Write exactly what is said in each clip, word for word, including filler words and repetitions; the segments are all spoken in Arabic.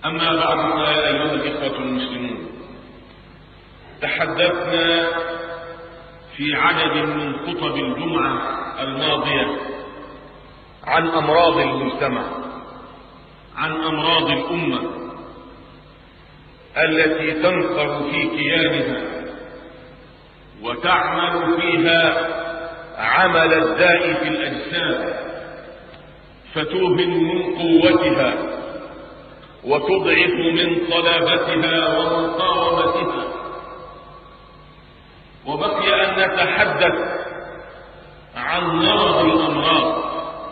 أما بعد فيا أيها الإخوة المسلمون، تحدثنا في عدد من خطب الجمعة الماضية عن أمراض المجتمع، عن أمراض الأمة التي تنخر في كيانها وتعمل فيها عمل الداء في الأجسام، فتوهن من قوتها وتضعف من صلابتها ومقاومتها. وبقي أن نتحدث عن مرض الأمراض،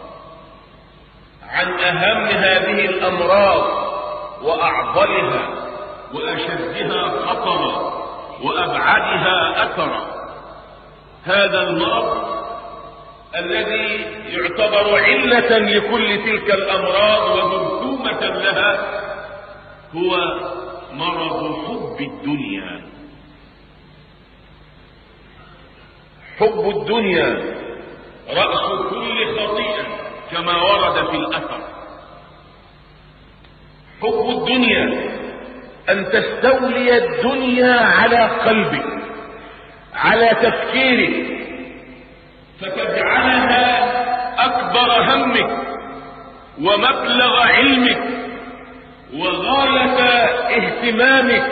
عن أهم هذه الأمراض وأعضلها وأشدها خطرا وأبعدها أثرا. هذا المرض الذي يعتبر علة لكل تلك الأمراض وجرثومة لها هو مرض حب الدنيا. حب الدنيا رأس كل خطيئة كما ورد في الأثر. حب الدنيا أن تستولي الدنيا على قلبك، على تفكيرك، فتجعلها أكبر همك ومبلغ علمك وغاية اهتمامك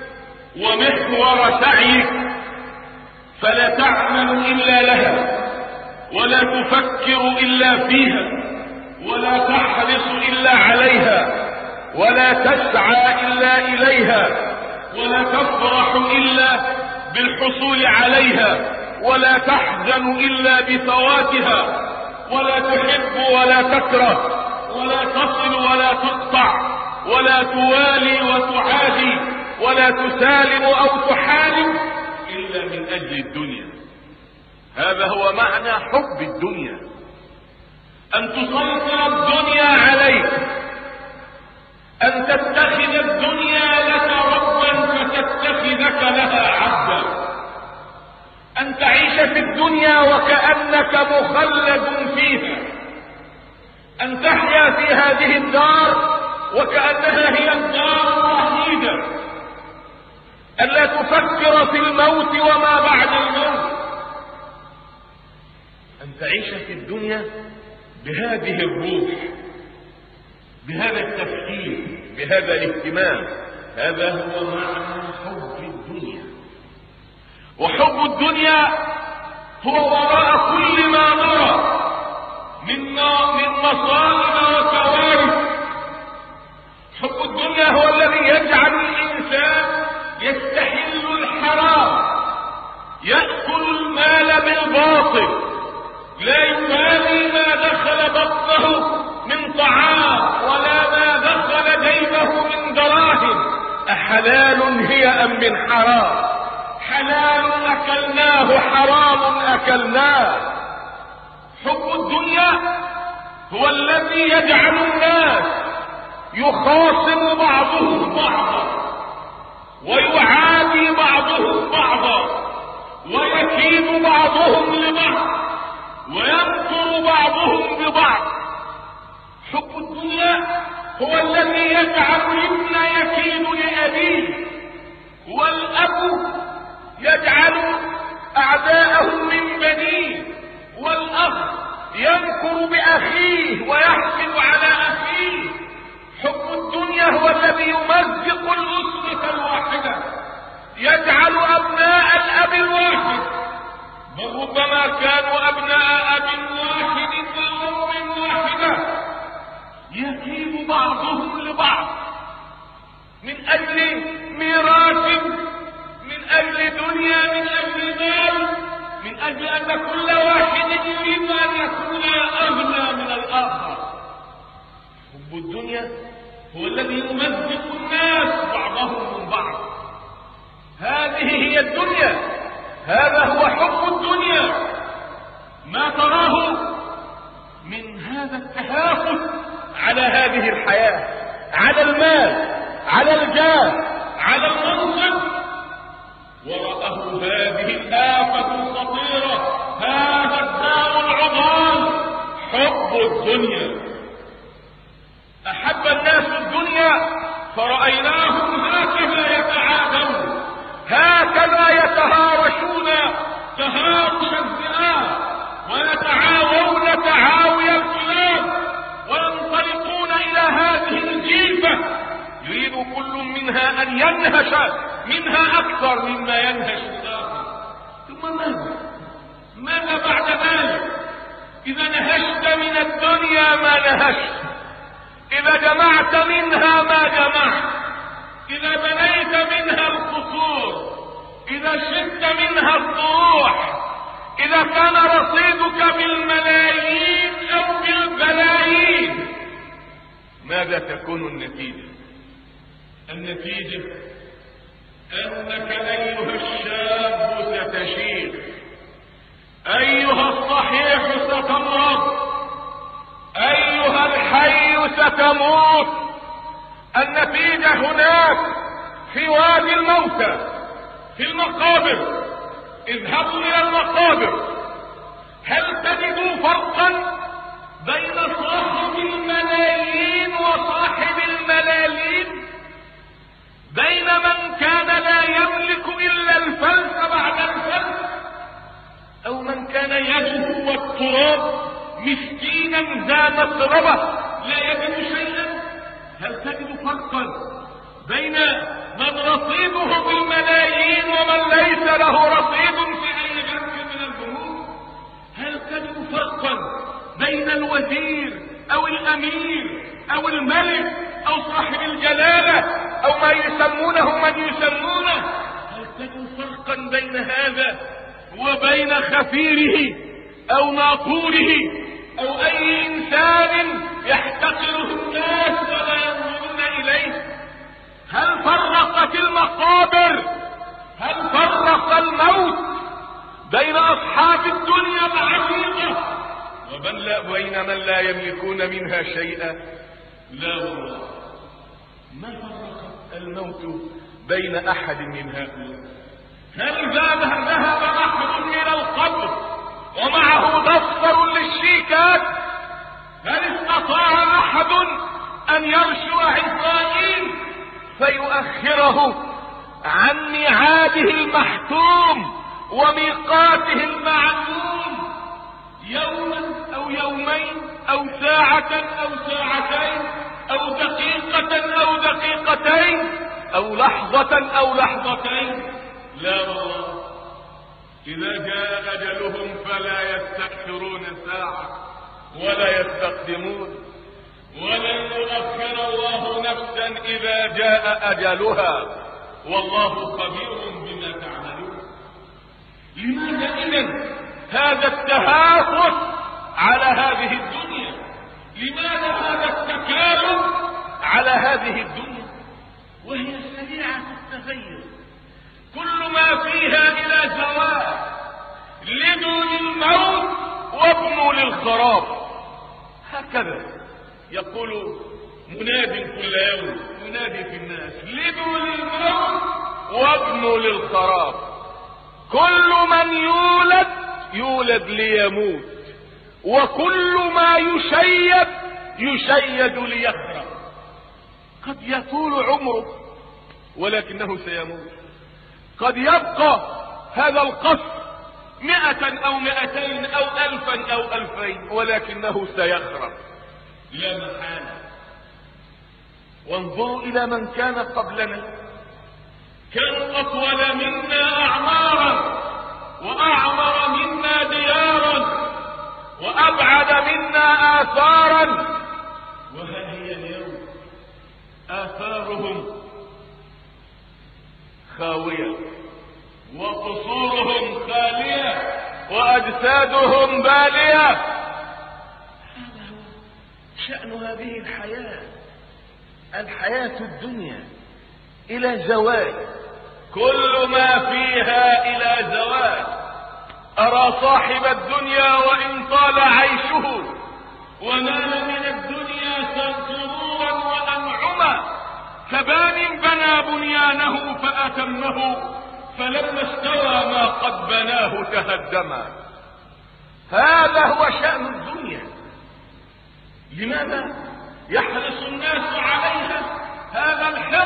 ومحور سعيك، فلا تعمل إلا لها، ولا تفكر إلا فيها، ولا تحرص إلا عليها، ولا تسعى إلا إليها، ولا تفرح إلا بالحصول عليها، ولا تحزن إلا بفواتها، ولا تحب ولا تكره، ولا تصل ولا تقطع، ولا توالي وتعادي، ولا تسالم أو تحارب إلا من أجل الدنيا. هذا هو معنى حب الدنيا، أن تسيطر الدنيا عليك، أن تتخذ الدنيا لك ربا فتتخذك لها عبدا، أن تعيش في الدنيا وكأنك مخلد فيها، أن تحيا في هذه الدار وكأنها هي الدار الوحيدة، أن لا تفكر في الموت وما بعد الموت، أن تعيش في الدنيا بهذه الروح، بهذا التفكير، بهذا الاهتمام. هذا هو معنى حب الدنيا. وحب الدنيا هو وراء كل ما نرى من من مصائب وكوارث. حب الدنيا هو الذي يجعل الإنسان يستحل الحرام، يأكل المال بالباطل، لا يبالي ما دخل بطنه من طعام ولا ما دخل جيبه من دراهم. أحلال هي أم من حرام؟ حلال أكلناه، حرام أكلناه. حب الدنيا هو الذي يجعل الناس يخاصم بعضهم بعضا، ويعادي بعضهم بعضا، ويكيد بعضهم لبعض، ويمكر بعضهم ببعض. حب الدنيا هو الذي يجعل الابن يكيد لأبيه، والأب يجعل أعداءه من بنيه، والأخ يمكر بأخيه ويحسد على أخيه. حب الدنيا هو الذي يمزق الأسرة الواحدة، يجعل أبناء الأب الواحد، بل ربما كانوا أبناء أب واحد وأم واحدة، يكيد بعضهم لبعض من أجل ميراث، من أجل دنيا، من أجل مال، من أجل أن كل واحد يريد أن يكون أغنى من الآخر. حب الدنيا هو الذي يمزق الناس بعضهم من بعض. هذه هي الدنيا، هذا هو حب الدنيا. ما تراه من هذا التهافت على هذه الحياة، على المال، على الجاه، على المنصب، وراءه هذه الآفة الخطيرة، هذا الداء العضال، حب الدنيا. أحب الناس الدنيا فرأيناهم هكذا يتعادون، هكذا يتهاوشون تهاوش الذئاب، ويتعاوون تعاوي الكلاب، وينطلقون إلى هذه الجيفة يريد كل منها أن ينهش منها أكثر مما ينهش الآخر. ثم ماذا؟ ماذا بعد ذلك؟ إذا نهشت من الدنيا ما نهشت، إذا جمعت منها ما جمعت، إذا بنيت منها القصور، إذا شدت منها الطروح، إذا كان رصيدك بالملايين أو بالبلايين، ماذا تكون النتيجة؟ النتيجة أنك أيها الشاب ستشيخ، أيها الصحيح ستمرض، أيها الحي ستموت. النتيجة هناك في وادي الموتى، في المقابر. اذهبوا إلى المقابر، هل تجدوا فرقا بين صاحب الملايين وصاحب الملالين؟ بين من كان لا يملك إلا الفلس بعد الفلس، أو من كان يده والتراب مسكينا ذا مسربة لا يجد شيئا؟ هل تجد فرقا بين من رصيده بالملايين ومن ليس له رصيد في أي جنب من البنوك؟ هل تجد فرقا بين الوزير أو الأمير أو الملك أو صاحب الجلالة أو ما يسمونه من يسمونه؟ هل تجد فرقا بين هذا وبين خفيره أو ناقوره أو أي إنسان يحتقره الناس ولا ينظرون إليه؟ هل فرقت المقابر، هل فرق الموت بين أصحاب الدنيا العتيقة وبين من لا يملكون منها شيئا؟ لا والله، ما فرق الموت بين أحد من هؤلاء. هل ذهب أحد إلى القبر ومعه دفتر للشيكات؟ هل استطاع أحد أن يرشو عزرائيل فيؤخره عن ميعاده المحتوم وميقاته المعلوم يوما أو يومين أو ساعة أو ساعتين أو دقيقة أو دقيقتين أو لحظة أو لحظتين؟ لا والله، إذا جاء أجلهم فلا يستأخرون ساعة ولا يستقدمون، ولن يؤخر الله نفسا إذا جاء أجلها، والله خبير بما تعملون. لماذا إذن هذا التهافت على هذه الدنيا؟ لماذا هذا التكالب على هذه الدنيا وهي سريعة التغير؟ كل ما فيها إلى زوال. لدوا للموت وابنوا للخراب. هكذا يقول مناد كل يوم، ينادي في الناس: لدوا للموت وابنوا للخراب. كل من يولد يولد ليموت، وكل ما يشيد يشيد ليخرب. قد يطول عمره ولكنه سيموت، قد يبقى هذا القصر مئة او مئتين او الفا او الفين، ولكنه سيخرب لا محالة. وانظروا الى من كان قبلنا، كانوا اطول منا اعمارا واعمر منا ديارا وابعد منا اثارا، وها هي اليوم اثارهم خاوية وقصورهم خالية واجسادهم بالية. هذا هو شأن هذه الحياة، الحياة الدنيا الى زوال، كل ما فيها الى زوال. ارى صاحب الدنيا وان طال عيشه ونال من الدنيا سرورا وانعما كبان بنى بنيانه فاتمه فلما استوى ما قد بناه تهدما. هذا هو شأن الدنيا. لماذا يحرص الناس عليها هذا الحرص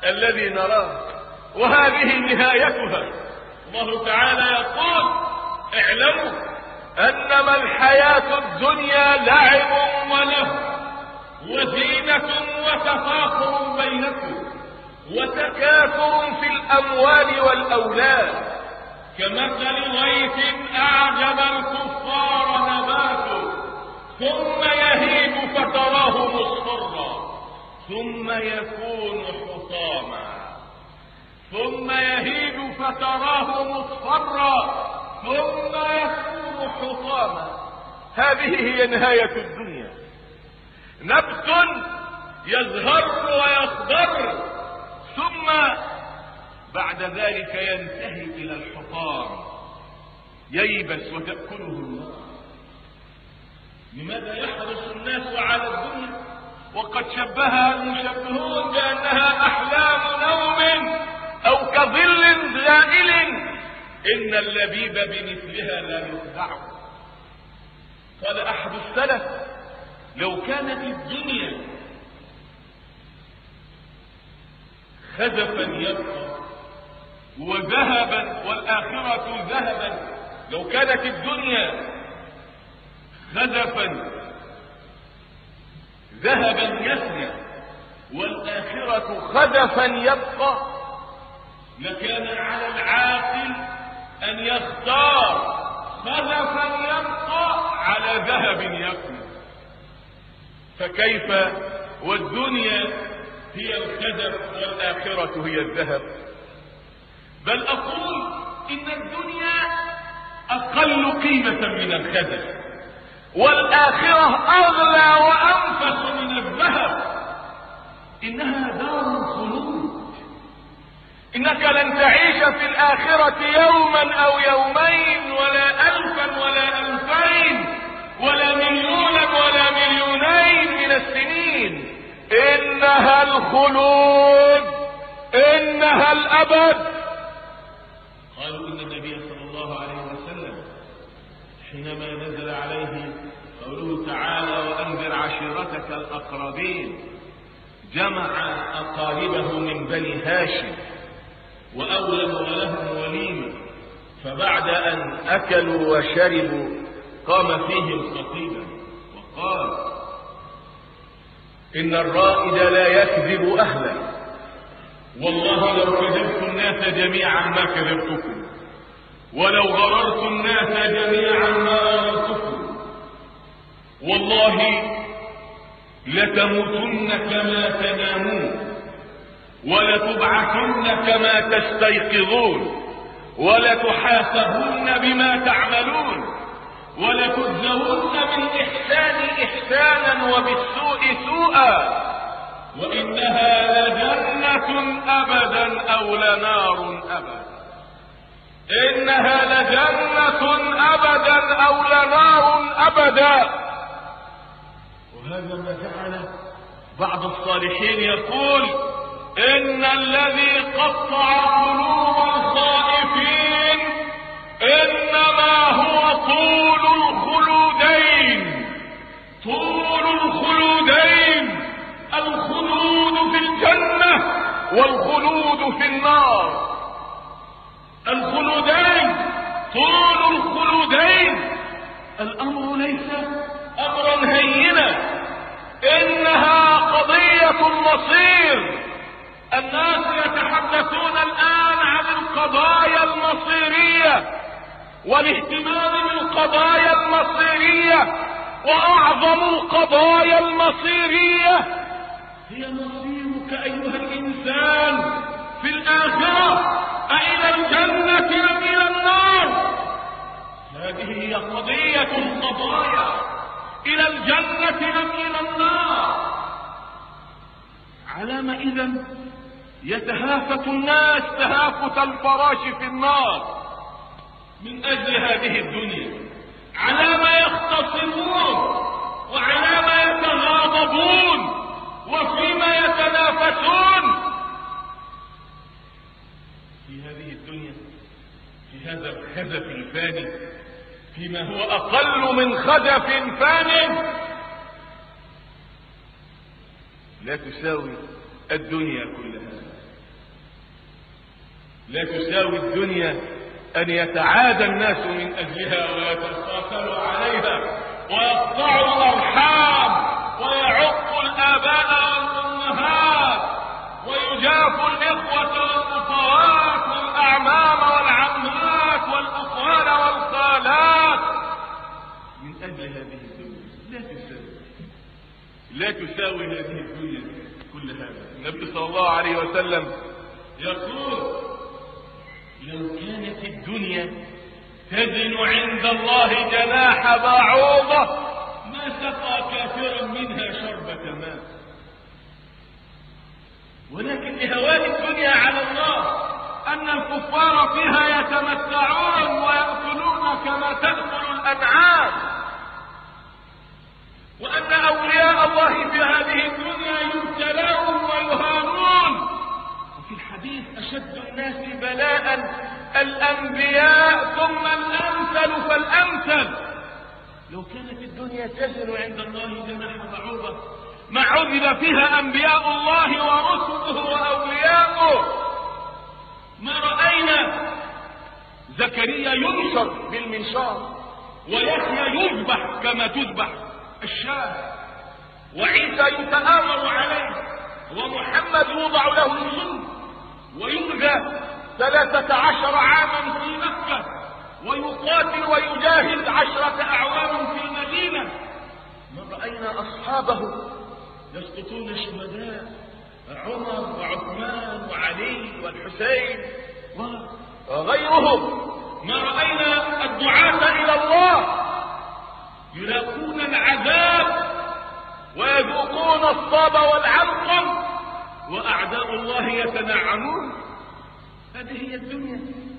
الذي نراه، وهذه نهايتها. الله تعالى يقول: اعلموا انما الحياة الدنيا لعب وله وزينة وتفاخر بينكم وتكاثر في الاموال والاولاد كمثل غيث اعجب الكفار نباته ثم يهيج فتراه مصفرا ثم يكون حطاما ثم يهيج فتراه مصفرا ثم يكون حطاما. هذه هي نهاية الدنيا. نبت يزهر ويخضر ثم بعد ذلك ينتهي الى الحطام ييبس وتأكله النار. لماذا يحرص الناس على الدنيا وقد شبهها المشبهون بأنها أحلام نوم أو كظل زائل؟ إن اللبيب بمثلها لا يخدع. قال أحد السلف: لو كانت الدنيا خزفا يبقى وذهبا والآخرة ذهبا، لو كانت الدنيا خزفا ذهبا يفنى والآخرة خزفا يبقى، لكان على العاقل أن يختار خزفا يبقى على ذهب يفنى. فكيف والدنيا هي الخزف والآخرة هي الذهب؟ بل أقول إن الدنيا أقل قيمة من الخزف، والآخرة أغلى وأنفس من الذهب. إنها دار الخلود. إنك لن تعيش في الآخرة يوما أو يومين ولا ألفا ولا ألفين ولا مليونا ولا مليونين من السنين. إنها الخلود، إنها الأبد. قالوا إن النبي صلى الله عليه وسلم حينما نزل عليه قوله تعالى: وأنذر عشيرتك الأقربين، جمع أقاربه من بني هاشم وأولم ولهم وليمة، فبعد أن أكلوا وشربوا قام فيهم خطيبا وقال: إن الرائد لا يكذب أهله، والله لو كذبت الناس جميعا ما كذبتكم، ولو غررت الناس جميعا ما غررتكم، والله لتموتن كما تنامون ولتبعثن كما تستيقظون ولتحاسبن بما تعملون ولتجزون بالإحسان إحسانا وبالسوء سوءا، وإنها لجنة أبدا أو لنار أبدا. إنها لجنة أبدا أو لنار أبدا. وهذا ما جعل بعض الصالحين يقول: إن الذي قطع قلوب الخائفين إنما هو طول الخلودين. طول الخلودين، الخلود في الجنة والخلود في النار. الخلودين، طول الخلودين. الأمر ليس أمرا هينا، إنها قضية المصير. الناس يتحدثون الآن عن القضايا المصيرية والاهتمام بالقضايا المصيرية، وأعظم القضايا المصيرية هي مصيرك أيها الإنسان في الآخرة، أإلى الجنة أم إلى النار؟ هذه هي قضية القضايا، إلى الجنة أم إلى النار؟ على ما إذن يتهافت الناس تهافت الفراش في النار من أجل هذه الدنيا؟ على ما يختصمون وعلى ما يتغاضبون وفيما يتنافسون في هذه الدنيا، في هذا الخزف الفاني، فيما هو أقل من خزف فان. لا تساوي الدنيا كلها. لا تساوي الدنيا أن يتعادى الناس من أجلها ويتقاتلوا عليها ويقطعوا الأرحام ويعقوا الآباء والأمهات ويجافوا الإخوة والأخوات والأعمام والعمات والأخوال والخالات من أجل هذه الدنيا. لا تساوي لا تساوي هذه الدنيا كل هذا. النبي صلى الله عليه وسلم يقول: لو كانت الدنيا تزن عند الله جناح بعوضة ما سقى كافرا منها شربة ماء. ولكن لهوان الدنيا على الله أن الكفار فيها يتمتعون ويأكلون كما تأكل الأنعام، وأن أولياء الله في هذه الدنيا يبتلون ويهانون. وفي الحديث: أشد الناس بلاء الأنبياء ثم الأمثل فالأمثل. لو كانت الدنيا تزن عند الله جناح بعوضة ما عذب فيها أنبياء الله ورسله وأولياؤه. ما رأينا زكريا ينشر بالمنشار ويحيى يذبح كما تذبح الشاة، وعيسى يتآمر عليه، ومحمد يوضع له الجن ويؤذى ثلاثة عشر عاما في مكة ويقاتل ويجاهد عشرة أعوام في المدينة. ما رأينا أصحابه يسقطون شهداء، عمر وعثمان وعلي والحسين وغيرهم. ما رأينا الدعاة إلى الله يلاقون العذاب ويذوقون الصاب والعلقم وأعداء الله يتنعمون. هذه هي الدنيا.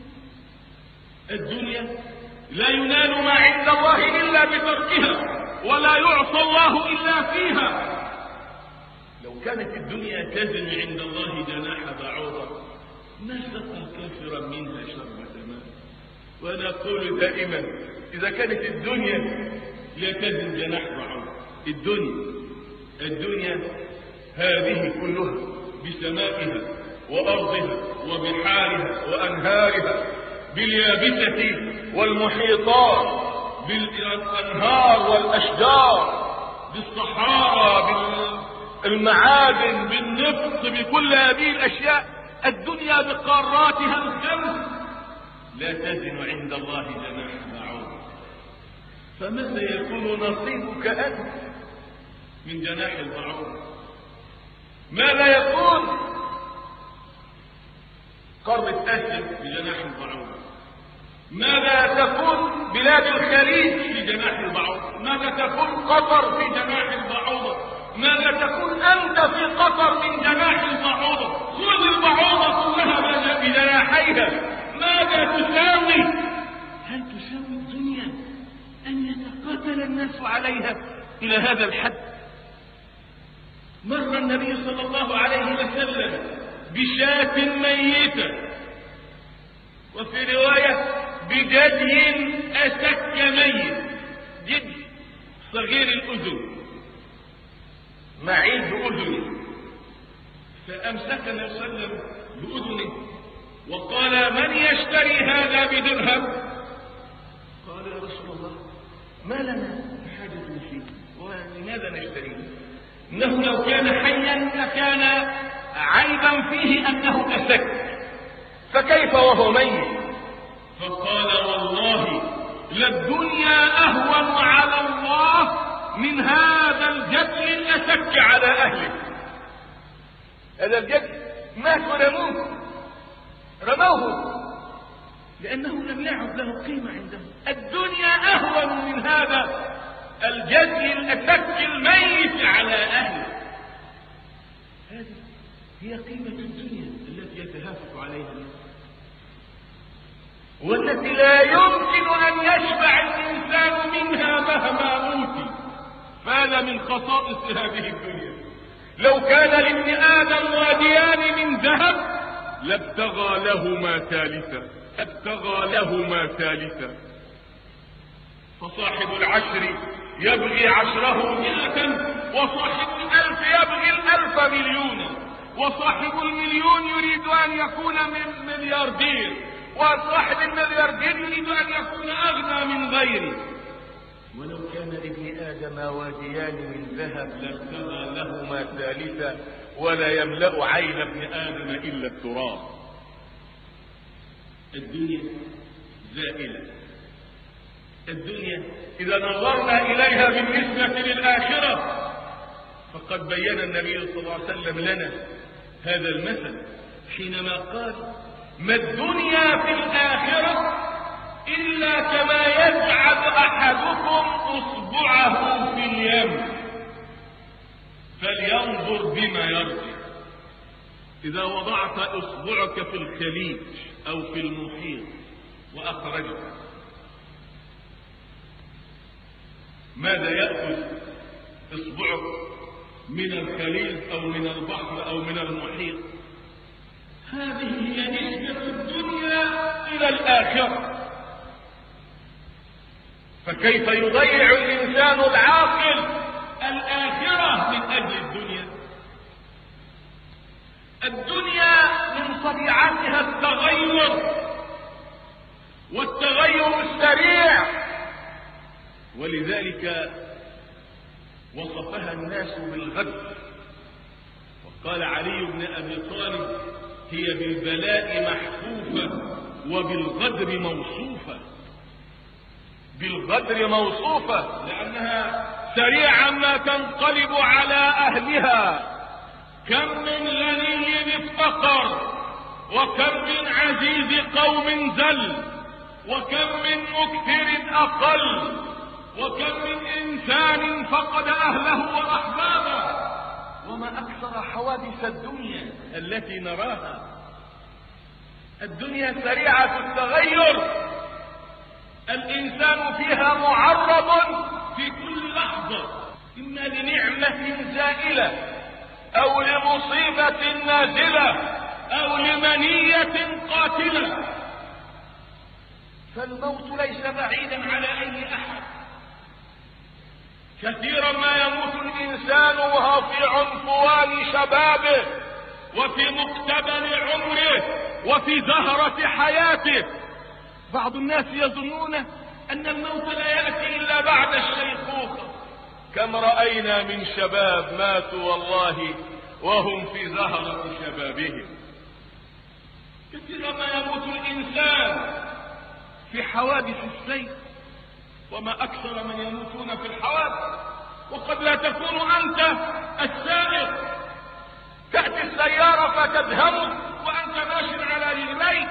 الدنيا لا ينال ما عند الله إلا بتركها، ولا يعصى الله إلا فيها. لو كانت الدنيا تزن عند الله جناح بعوضة ما سقى كافرا منها شربة ماء. وأنا أقول دائما: إذا كانت الدنيا لا تزن جناح بعوضة، الدنيا الدنيا هذه كلها بسمائها وأرضها وبحارها وأنهارها، باليابسة والمحيطات، بالأنهار والأشجار، بالصحارى، بالمعادن، بالنفط، بكل هذه الأشياء، الدنيا بقاراتها الخمس لا تزن عند الله جناح بعوضة. فماذا يكون نصيبك أنت من جناح البعوضة؟ ماذا يكون قارة آسيا بجناح البعوضة؟ ماذا تكون بلاد الخليج في جناح البعوضة؟ ماذا تكون قطر في جناح البعوضة؟ ماذا تكون أنت في قطر من جناح البعوضة؟ خذ البعوضة كلها بجناحيها، ماذا تساوي؟ هل تساوي الدنيا أن يتقاتل الناس عليها إلى هذا الحد؟ مر النبي صلى الله عليه وسلم بشاة ميتة، وفي رواية بجدي أسك ميت، جدي صغير الأذن معيد بأذنه، فأمسك النبي صلى الله عليه وسلم بأذنه وقال: من يشتري هذا بدرهم؟ قال: يا رسول الله ما لنا حاجة فيه، ولماذا نشتريه؟ إنه لو كان حيا لكان عيبا فيه أنه أسك، فكيف وهو ميت؟ فقال: والله للدنيا أهون على الله من هذا الجدل الأسك على أهله. هذا الجدل مات ورموه رموه لأنه لم يعد له قيمة عندهم. الدنيا أهون من هذا الجدل الأسك الميت على أهله. هذه هي قيمة الدنيا التي يتهافت عليها الناس، والتي لا يمكن أن يشبع الإنسان منها مهما أوتي. فهذا من خصائص هذه الدنيا. لو كان لابن آدم واديان من ذهب لابتغى لهما ثالثا ابتغى لهما ثالثا فصاحب العشر يبغي عشره مئة، وصاحب الألف يبغي الألف مليونا. وصاحب المليون يريد أن يكون من ملياردير، وصاحب الملياردير يريد أن يكون أغنى من غيره. ولو كان لابن آدم واديان من ذهب لابتغى لهما ثالثا ولا يملأ عين ابن آدم إلا التراب. الدنيا زائلة. الدنيا إذا نظرنا إليها بالنسبة للآخرة فقد بين النبي صلى الله عليه وسلم لنا هذا المثل حينما قال: ما الدنيا في الآخرة إلا كما يجعل أحدكم أصبعه في اليم فلينظر بما يرجع. إذا وضعت أصبعك في الخليج أو في المحيط وأخرجت، ماذا يأخذ إصبعك من الخليج أو من البحر أو من المحيط؟ هذه هي نسبة الدنيا إلى الآخرة. فكيف يضيع الإنسان العاقل الآخرة من أجل الدنيا؟ الدنيا من طبيعتها التغير، والتغير السريع، ولذلك وصفها الناس بالغدر. وقال علي بن أبي طالب: هي بالبلاء محفوفة وبالغدر موصوفة. بالغدر موصوفة لأنها سريعا ما تنقلب على أهلها. كم من غني افتقر، وكم من عزيز قوم ذل، وكم من مكثر أقل، وكم من إنسان فقد أهله وأحبابه. وما أكثر حوادث الدنيا التي نراها. الدنيا سريعة التغير، الإنسان فيها معرض في كل لحظة إما لنعمة زائلة أو لمصيبة نازلة أو لمنية قاتلة. فالموت ليس بعيدا على أي أحد. كثيرا ما يموت الإنسان وهو في عنفوان شبابه وفي مقتبل عمره وفي زهرة حياته. بعض الناس يظنون أن الموت لا يأتي إلا بعد الشيخوخة. كم رأينا من شباب ماتوا والله وهم في زهرة شبابهم. كثيرا ما يموت الإنسان في حوادث السير، وما أكثر من يموتون في الحوادث. وقد لا تكون أنت السائق، تأتي السيارة فتدهمك وأنت ماشي على رجليك.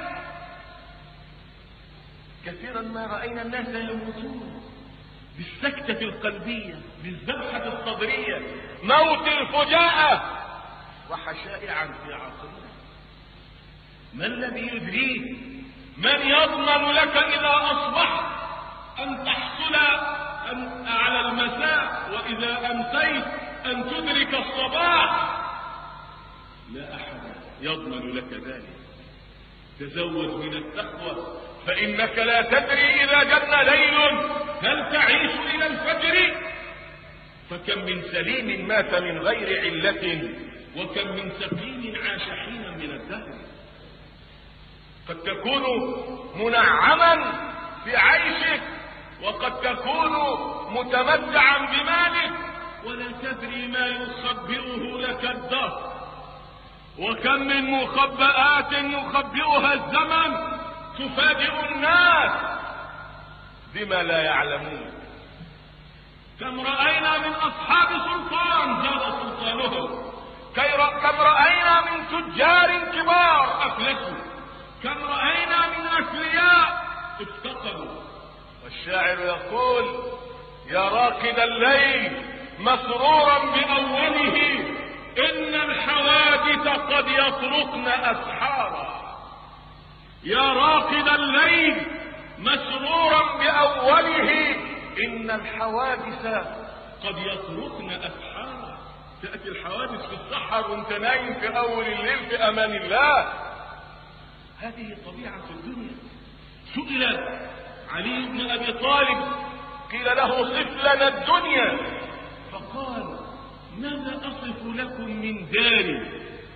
كثيرا ما رأينا الناس يموتون بالسكتة القلبية، بالذبحة الصدرية، موت الفجاءة، وحشائعا في عصرنا. ما الذي يدريك؟ من يضمن لك إذا أصبحت أن تحصل أن على المساء وإذا أمسيت أن تدرك الصباح؟ لا أحد يضمن لك ذلك. تزود من التقوى، فإنك لا تدري إذا جن ليل هل تعيش إلى الفجر. فكم من سليم مات من غير علة، وكم من سقيم عاش حينا من الدهر. قد تكون منعما في عيشك، وقد تكون متمتعا بمالك، ولا تدري ما يخبئه لك الدهر. وكم من مخبئات يخبئها الزمن تفاجئ الناس بما لا يعلمون. كم رأينا من أصحاب سلطان زاد سلطانهم، كم رأينا من تجار كبار أفلسوا، كم رأينا من أثرياء افتقدوا. والشاعر يقول: يا راقد الليل مسرورا بأوله إن الحوادث قد يطرقن أسحارا. يا راقد الليل مسرورا بأوله إن الحوادث قد يطرقن أسحارا. تأتي الحوادث في السحر وانت نايم في أول الليل في أمان الله. هذه طبيعة الدنيا. سئل علي بن أبي طالب قيل له: صف لنا الدنيا. فقال: ماذا أصف لكم من دار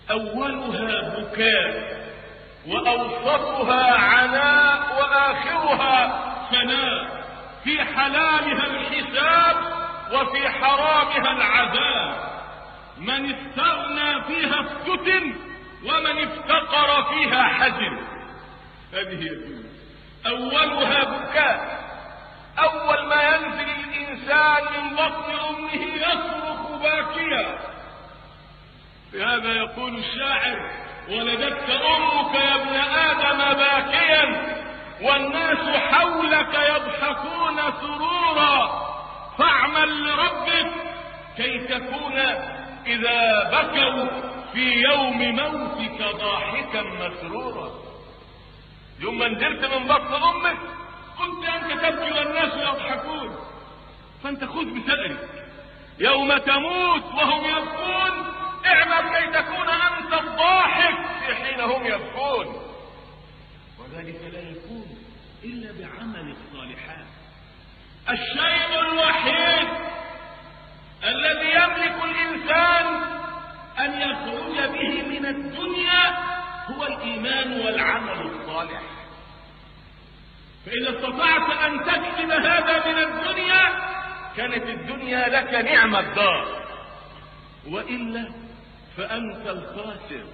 أولها بكاء وأوسطها عناء وآخرها فناء، في حلالها الحساب وفي حرامها العذاب. من استغنى فيها افتتن ومن افتقر فيها حزن. هذه هي الدنيا. أولها بكاء، أول ما ينزل الإنسان من بطن أمه يصرخ باكيا. لهذا يقول الشاعر: ولدتك أمك يا ابن آدم باكيا والناس حولك يضحكون سرورا، فاعمل لربك كي تكون إذا بكوا في يوم موتك ضاحكا مسرورا. يوم ما نزلت من بطن أمك كنت أنت تبكي والناس يضحكون، فأنت خذ بثأرك. يوم تموت وهم يبكون اعمل كي تكون أنت الضاحك في حين هم يبكون، وذلك لا يكون إلا بعمل الصالحات. الشيء الوحيد الذي يملك الإنسان أن يخرج به من الدنيا هو الإيمان والعمل الصالح. فإذا استطعت أن تكسب هذا من الدنيا كانت الدنيا لك نعمة دار، وإلا فأنت الخاسر.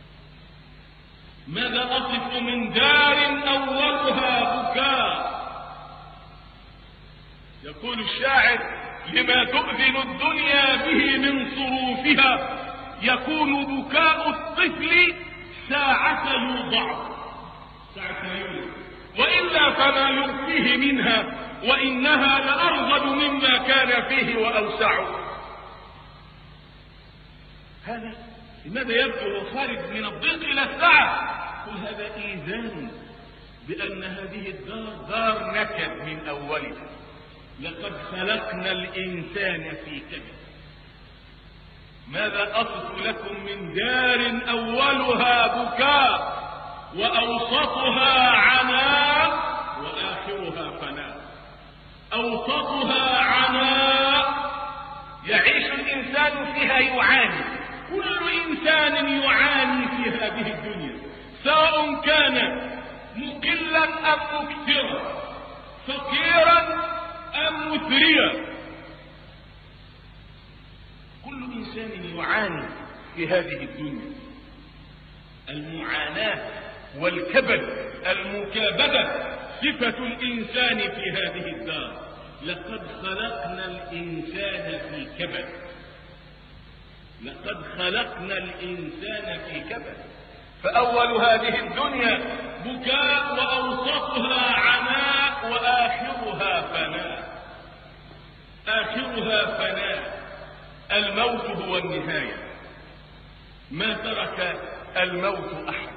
ماذا أصف من دار أولها بكاء؟ يقول الشاعر: لما تؤذن الدنيا به من صروفها يكون بكاء الطفل ساعة يوضع، ساعة يولد، وإلا فما يرفيه منها وإنها لأرغب مما كان فيه وأوسع. هذا لماذا يبقى وخارج من الضيق إلى السعة؟ قل هذا إيذان بأن هذه الدار دار نكد من أولها. لقد خلقنا الإنسان في كبد. ماذا أصف لكم من دار أولها بكاء وأوسطها عناء وآخرها فناء. أوسطها عناء، يعيش الإنسان فيها يعاني، كل إنسان يعاني في هذه الدنيا، سواء كان مقلا أم مكثرا، فقيرا أم مثريا، كل إنسان يعاني في هذه الدنيا. المعاناة والكبد المكابدة صفة الإنسان في هذه الدار. لقد خلقنا الإنسان في كبد، لقد خلقنا الإنسان في كبد. فأول هذه الدنيا بكاء وأوسطها عناء وآخرها فناء. آخرها فناء، الموت هو النهاية. ما ترك الموت أحد،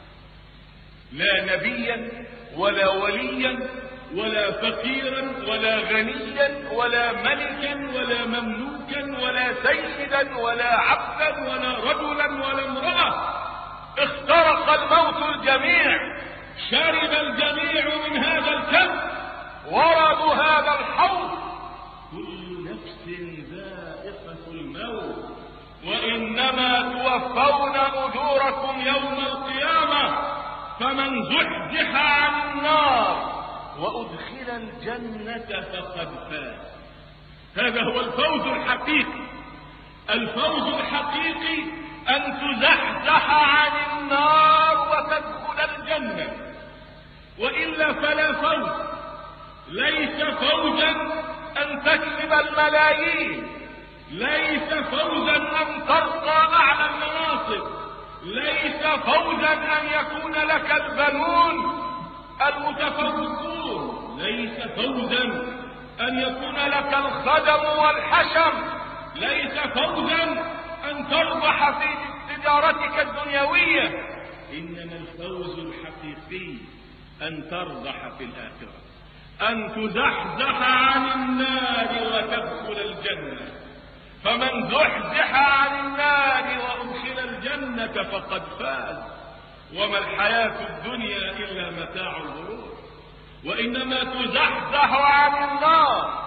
لا نبيا ولا وليا ولا فقيرا ولا غنيا ولا ملكا ولا مملوكا ولا سيدا ولا عبدا ولا رجلا ولا امرأة. اخترق الموت الجميع، شرب الجميع من هذا الكأس، وردوا هذا الحوض. كل نفس ذائقة الموت، وإنما توفون أجوركم يوم القيامة. فمن زحزح عن النار وأدخل الجنة فقد فاز. هذا هو الفوز الحقيقي. الفوز الحقيقي أن تزحزح عن النار وتدخل الجنة، وإلا فلا فوز. ليس فوزا أن تكسب الملايين، ليس فوزا أن ترقى أعلى المناصب، ليس فوزا أن يكون لك البنون المتفوقون، ليس فوزا أن يكون لك الخدم والحشم، ليس فوزا أن تربح في تجارتك الدنيوية. إنما الفوز الحقيقي أن تربح في الآخرة، أن تزحزح عن النار وتدخل الجنة. فمن زحزح عن النار وأدخل الجنة فقد فاز. وما الحياة الدنيا إلا متاع الغرور. وإنما تزحزح عن النار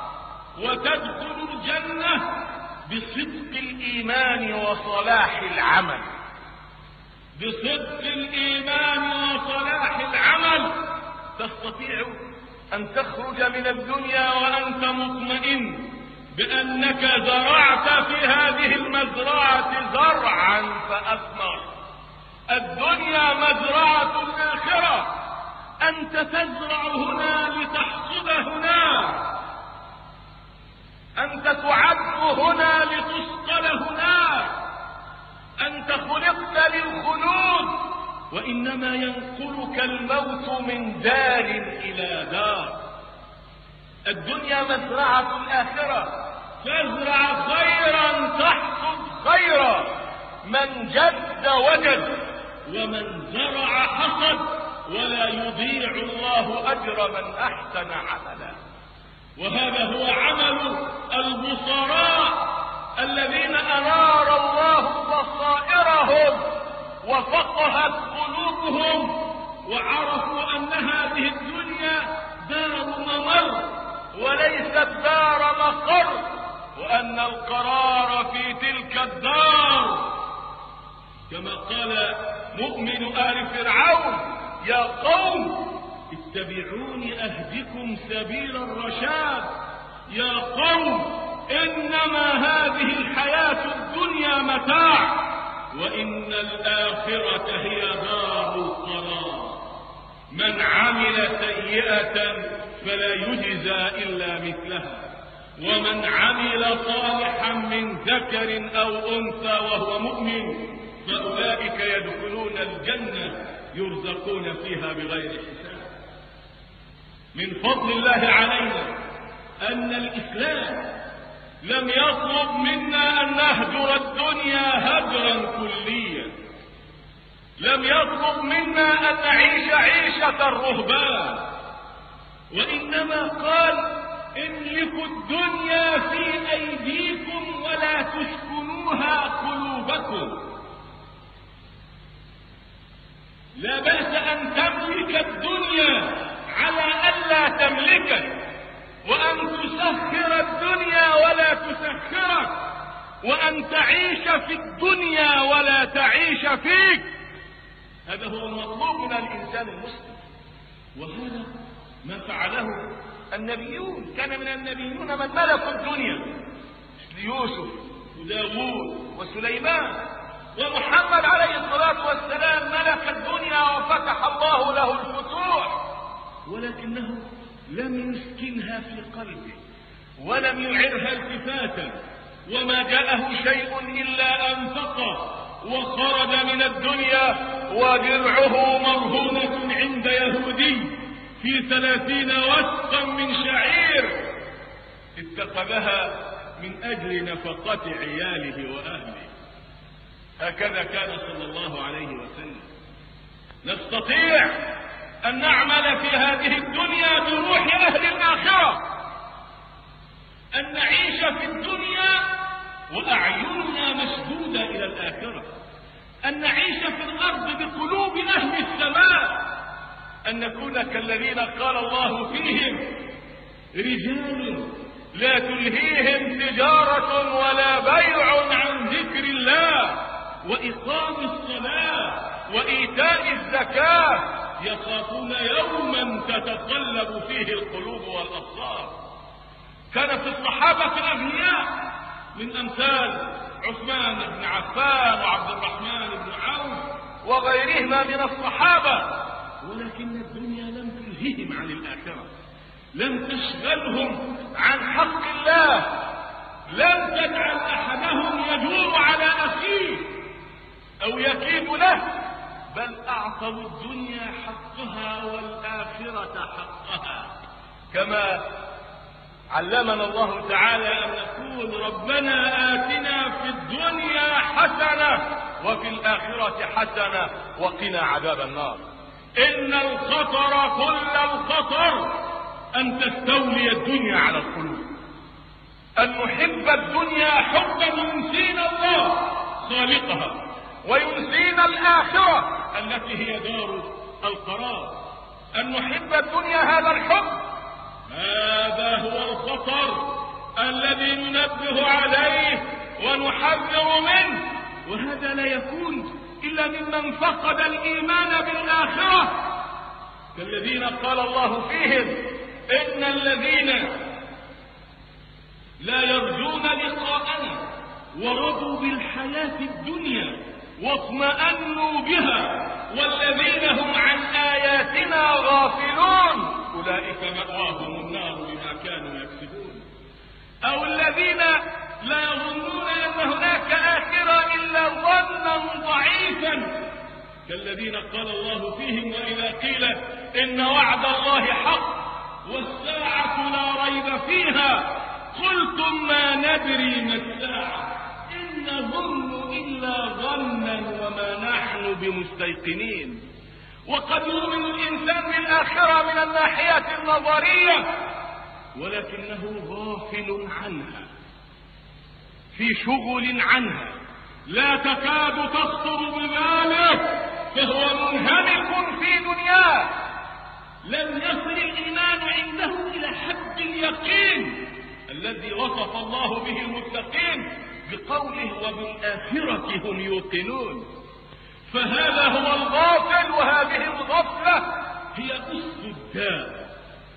وتدخل الجنة بصدق الإيمان وصلاح العمل. بصدق الإيمان وصلاح العمل تستطيع أن تخرج من الدنيا وأنت مطمئن بأنك زرعت في هذه المزرعة زرعا فأثمر. الدنيا مزرعة الآخرة، أنت تزرع هنا لتحصد هناك، أنت تعد هنا لتسقل هناك، أنت خلقت للخلود، وإنما ينقلك الموت من دار إلى دار. الدنيا مزرعة الآخرة، فازرع خيرا تحصد خيرا، من جد وجد ومن زرع حصد، ولا يضيع الله أجر من أحسن عملا. وهذا هو عمل البصراء الذين أنار الله بصائرهم وفقهت قلوبهم وعرفوا أن هذه الدنيا دار ممر وليست دار مقر، وأن القرار في تلك الدار كما قال مؤمن آل فرعون: يا قوم اتبعوني أهدكم سبيل الرشاد. يا قوم إنما هذه الحياة الدنيا متاع، وإن الآخرة هي دار القرار. من عمل سيئة فلا يجزى إلا مثلها، ومن عمل صالحا من ذكر أو أنثى وهو مؤمن فأولئك يدخلون الجنة يرزقون فيها بغير حساب. من فضل الله علينا أن الإسلام لم يطلب منا أن نهجر الدنيا هجرا كليا، لم يطلب منا أن نعيش عيشة الرهبان، وإنما قال: املكوا الدنيا في أيديكم ولا تسكنوها قلوبكم. لا بأس أن تملك الدنيا على ألا تملكك، وأن تسخر الدنيا ولا تسخرك، وأن تعيش في الدنيا ولا تعيش فيك. هذا هو المطلوب من الإنسان المسلم، وهذا ما فعله النبيون. كان من النبيون من ملكوا الدنيا مثل يوسف وداوود وسليمان، ومحمد عليه الصلاة والسلام ملك الدنيا وفتح الله له الفتوح، ولكنه لم يسكنها في قلبه ولم يعرها التفاتا، وما جاءه شيء إلا أنفقه وخرج من الدنيا ودرعه مرهونة عند يهودي في ثلاثين وسقا من شعير اتخذها من أجل نفقة عياله وأهله. هكذا كان صلى الله عليه وسلم. نستطيع أن نعمل في هذه الدنيا بروح أهل الآخرة، أن نعيش في الدنيا وأعيننا مسدودة إلى الآخرة، أن نعيش في الأرض بقلوب أهل السماء، أن نكون كالذين قال الله فيهم: رجال لا تلهيهم تجارة ولا بيع عن ذكر الله وإقام الصلاة وإيتاء الزكاة يخافون يوما تتقلب فيه القلوب والأبصار. كان في الصحابة الأغنياء من أمثال عثمان بن عفان وعبد الرحمن بن عوف وغيرهما من الصحابة، ولكن الدنيا لم تلههم عن الآخرة، لم تشغلهم عن حق الله، لم تجعل أحدهم يجور على أخيه أو يكيد له، بل أعطوا الدنيا حقها والآخرة حقها، كما علمنا الله تعالى أن نقول: ربنا آتنا في الدنيا حسنة وفي الآخرة حسنة وقنا عذاب النار. إن الخطر كل الخطر أن تستولي الدنيا على القلوب، أن نحب الدنيا حبا ينسينا الله خالقها وينسينا الآخرة التي هي دار القرار. أن نحب الدنيا هذا الحب، هذا هو الخطر الذي ننبه عليه ونحذر منه، وهذا لا يكون إلا ممن فقد الإيمان بالآخرة، كالذين قال الله فيهم إن الذين لا يرجون لقاءنا ورضوا بالحياة الدنيا واطمأنوا بها والذين هم عن آياتنا غافلون أولئك مأواهم النار بما كانوا يكسبون. أو الذين لا يظنون أن هناك آخرة إلا ظنا ضعيفا، كالذين قال الله فيهم وإذا قيل إن وعد الله حق والساعة لا ريب فيها قلتم ما ندري ما الساعة إن نظن إلا ظنا وما نحن بمستيقنين. وقد يؤمن الإنسان بالآخرة من الناحية النظرية ولكنه غافل عنها، في شغل عنها لا تكاد تخطر بباله، فهو منهمك في دنياه، لم يصل الإيمان عنده إلى حد اليقين الذي وصف الله به المتقين بقوله وبالآخرة هم يوقنون. فهذا هو الغافل، وهذه الغفلة هي أس الداء.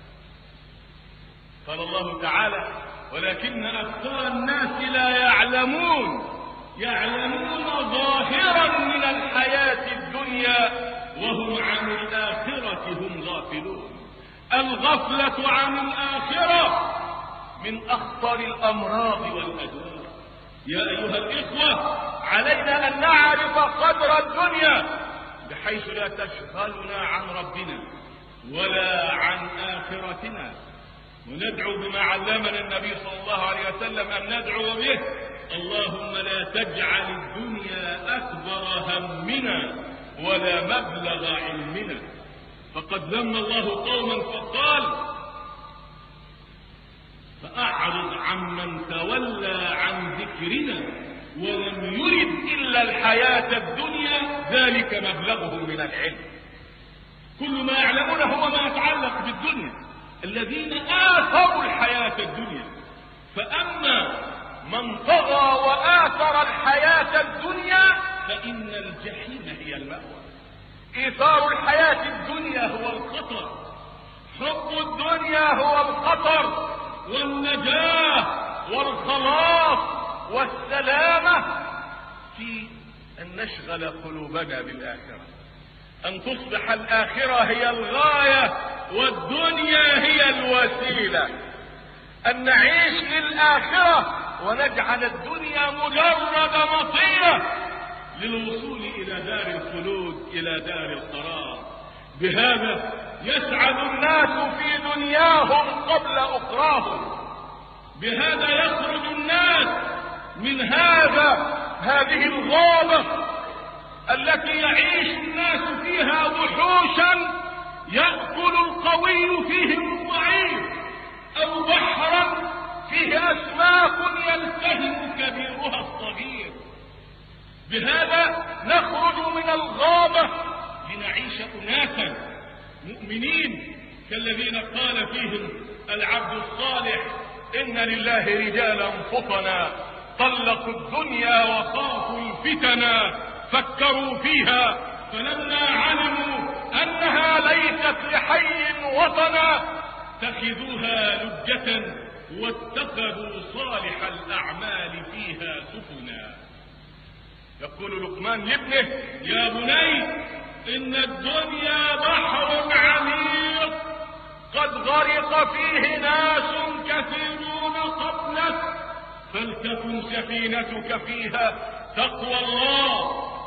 قال الله تعالى ولكن أكثر الناس لا يعلمون يعلمون ظاهرا من الحياة الدنيا وهم عن الآخرة هم غافلون. الغفلة عن الآخرة من أخطر الأمراض والأدواء. يا أيها الإخوة علينا أن نعرف قدر الدنيا بحيث لا تشغلنا عن ربنا ولا عن آخرتنا، وندعو بما علمنا النبي صلى الله عليه وسلم أن ندعو به اللهم لا تجعل الدنيا أكبر همنا ولا مبلغ علمنا. فقد ذم الله قوما فقال فأعرض عمن تولى عن ذكرنا ولم يرد إلا الحياة الدنيا ذلك مبلغهم من العلم. كل ما يعلمونه هو ما يتعلق بالدنيا، الذين آثروا الحياة الدنيا. فأما من طغى وآثر الحياة الدنيا فإن الجحيم هي المأوى. إيثار الحياة الدنيا هو الخطر، حب الدنيا هو الخطر، والنجاة والخلاص والسلامة في أن نشغل قلوبنا بالآخرة، أن تصبح الآخرة هي الغاية والدنيا هي الوسيلة، أن نعيش للآخرة ونجعل الدنيا مجرد مطية للوصول إلى دار الخلود، إلى دار القرار. بهذا يسعد الناس في دنياهم قبل أخراهم، بهذا يخرج الناس من هذا هذه الغابة التي يعيش الناس فيها وحوشا يأكل القوي فيهم الضعيف، أو بحرا فيه أسماك يلتهم كبيرها الصغير. بهذا نخرج من الغابة لنعيش أناسا مؤمنين كالذين قال فيهم العبد الصالح إن لله رجالا فطنا طلقوا الدنيا وخافوا الفتنا فكروا فيها فلما علموا أنها ليست لحي وطنا اتخذوها لجة واتخذوا صالح الأعمال فيها سفنا. يقول لقمان لابنه يا بني إن الدنيا بحر عميق قد غرق فيه ناس كثيرون قبلك فلتكن سفينتك فيها تقوى الله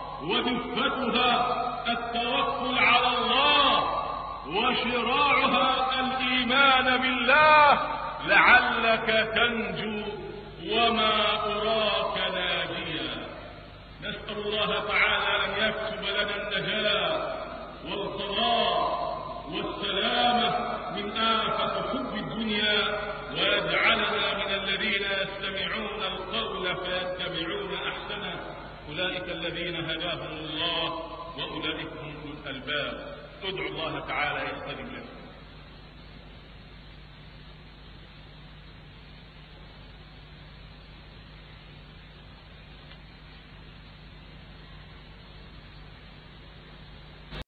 ودفتها التوكل على الله وشراعها الإيمان بالله لعلك تنجو وما أراك ناجيا. نسأل الله تعالى أن يكتب لنا النجاة والقرار والسلامة من آفة حب الدنيا ويجعلنا من الذين يستمعون القول فيتبعون أحسنه. أولئك الذين هداهم الله وأولئك هم أولو الألباب. ادعوا الله تعالى يستجب لكم.